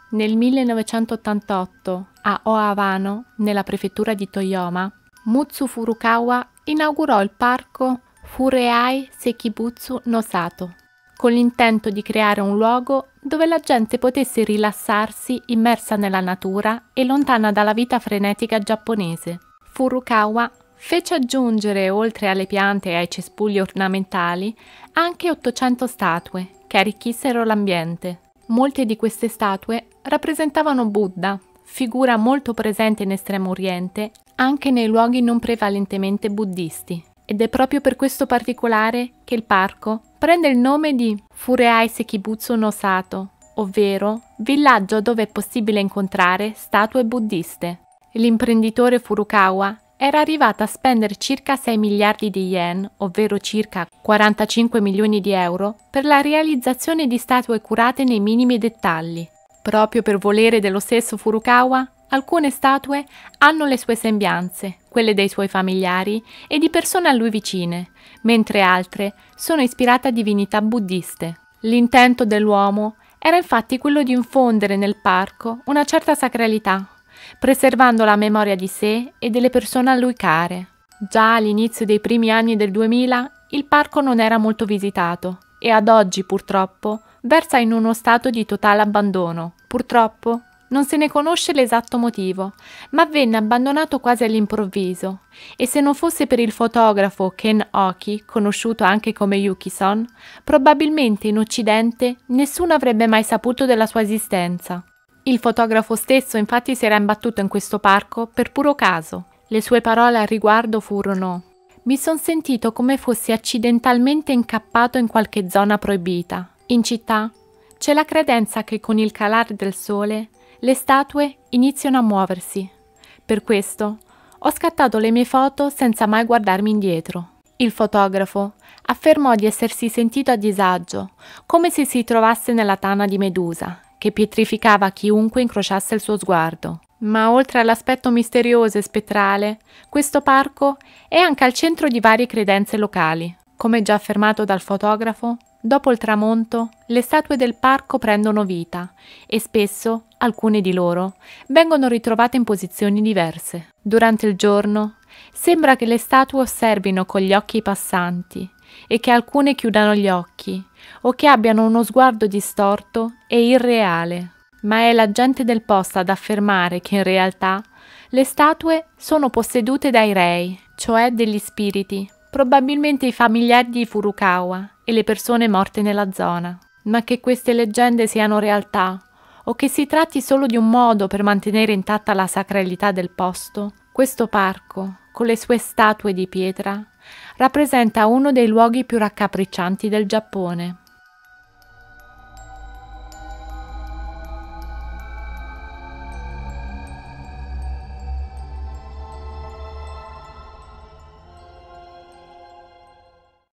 Nel 1988, a Ohavano, nella prefettura di Toyama, Mutsu Furukawa inaugurò il parco Fureai Sekibutsu no Sato, con l'intento di creare un luogo dove la gente potesse rilassarsi immersa nella natura e lontana dalla vita frenetica giapponese. Furukawa fece aggiungere, oltre alle piante e ai cespugli ornamentali, anche 800 statue che arricchissero l'ambiente. Molte di queste statue rappresentavano Buddha, figura molto presente in Estremo Oriente, anche nei luoghi non prevalentemente buddisti. Ed è proprio per questo particolare che il parco prende il nome di Fureai Sekibutsu no Sato, ovvero villaggio dove è possibile incontrare statue buddiste. L'imprenditore Furukawa era arrivato a spendere circa 6 miliardi di yen, ovvero circa 45 milioni di euro, per la realizzazione di statue curate nei minimi dettagli. Proprio per volere dello stesso Furukawa, alcune statue hanno le sue sembianze, quelle dei suoi familiari e di persone a lui vicine, mentre altre sono ispirate a divinità buddiste. L'intento dell'uomo era infatti quello di infondere nel parco una certa sacralità, preservando la memoria di sé e delle persone a lui care. Già all'inizio dei primi anni del 2000 il parco non era molto visitato e ad oggi purtroppo versa in uno stato di totale abbandono. Purtroppo non se ne conosce l'esatto motivo, ma venne abbandonato quasi all'improvviso e se non fosse per il fotografo Ken Oki, conosciuto anche come Yuki-san, probabilmente in Occidente nessuno avrebbe mai saputo della sua esistenza. Il fotografo stesso infatti si era imbattuto in questo parco per puro caso. Le sue parole al riguardo furono: «Mi son sentito come fossi accidentalmente incappato in qualche zona proibita. In città c'è la credenza che con il calare del sole le statue iniziano a muoversi. Per questo ho scattato le mie foto senza mai guardarmi indietro». Il fotografo affermò di essersi sentito a disagio, come se si trovasse nella tana di Medusa, che pietrificava chiunque incrociasse il suo sguardo. Ma oltre all'aspetto misterioso e spettrale, questo parco è anche al centro di varie credenze locali. Come già affermato dal fotografo, dopo il tramonto, le statue del parco prendono vita e spesso, alcune di loro, vengono ritrovate in posizioni diverse. Durante il giorno, sembra che le statue osservino con gli occhi i passanti e che alcune chiudano gli occhi o che abbiano uno sguardo distorto e irreale. Ma è la gente del posto ad affermare che in realtà le statue sono possedute dai rei, cioè degli spiriti, probabilmente i familiari di Furukawa e le persone morte nella zona. Ma che queste leggende siano realtà o che si tratti solo di un modo per mantenere intatta la sacralità del posto, questo parco, con le sue statue di pietra, rappresenta uno dei luoghi più raccapriccianti del Giappone.